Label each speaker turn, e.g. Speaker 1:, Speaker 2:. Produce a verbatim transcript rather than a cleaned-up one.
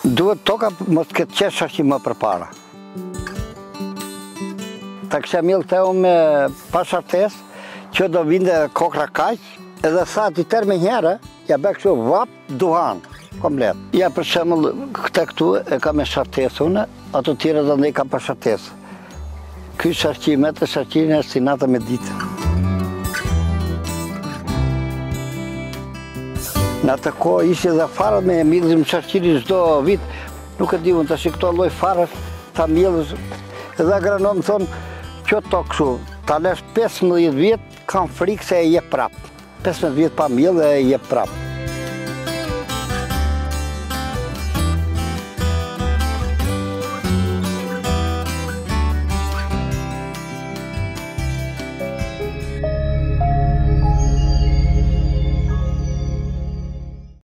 Speaker 1: Duhet toka mos këtë qesh shërqim më përpara. Ta kisha miell të unë me pashartes që do vinde kokra kaq, edhe sa ti tërë me herë, ja bë kështu vap duhan, komplet. Ja për shembull këta këtu e ka me shartes unë, ato tjera do ndaj ka pa shartes. Ky shërqimet e shërqimin e si nata me ditë. Në atë kohë ishte dhe farët me mjellëzim shërqiri çdo vit, nuk e di unë tash këto lloj farësh ta mjellësh. Edhe agronom thonë, që to kështu, ta lesh pesëmbëdhjetë vjet, kam frikë se e jep prap. pesëmbëdhjetë vjet pa mjellë e jep prap.